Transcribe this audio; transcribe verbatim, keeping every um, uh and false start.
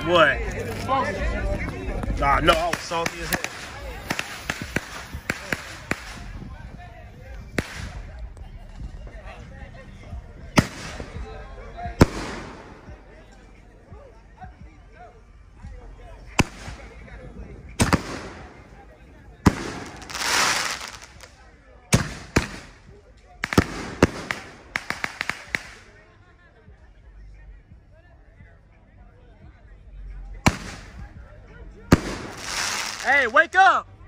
What? Nah, no, I was salty as hell. Hey, wake up!